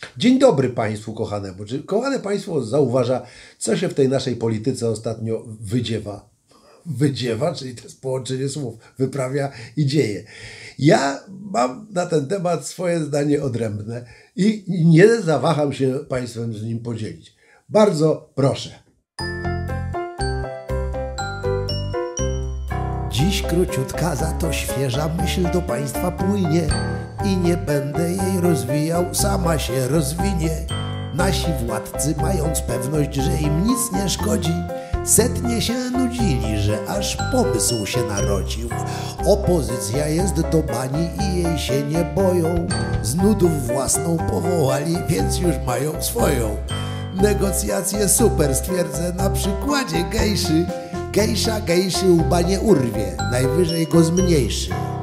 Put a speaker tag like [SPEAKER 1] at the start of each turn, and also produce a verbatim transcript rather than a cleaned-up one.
[SPEAKER 1] Dzień dobry Państwu kochanemu. Czy kochane Państwo zauważa, co się w tej naszej polityce ostatnio wydziewa? Wydziewa, czyli to jest połączenie słów, wyprawia i dzieje. Ja mam na ten temat swoje zdanie odrębne i nie zawaham się Państwem z nim podzielić. Bardzo proszę.
[SPEAKER 2] Dziś króciutka, za to świeża myśl do Państwa płynie i nie będę jej rozwijał, sama się rozwinie. Nasi władcy, mając pewność, że im nic nie szkodzi, setnie się nudzili, że aż pomysł się narodził. Opozycja jest do bani i jej się nie boją. Z nudów własną powołali, więc już mają swoją. Negocjacje super, stwierdzę na przykładzie gejszy. Gejsza gejszy łba nie urwie, najwyżej go zmniejszy.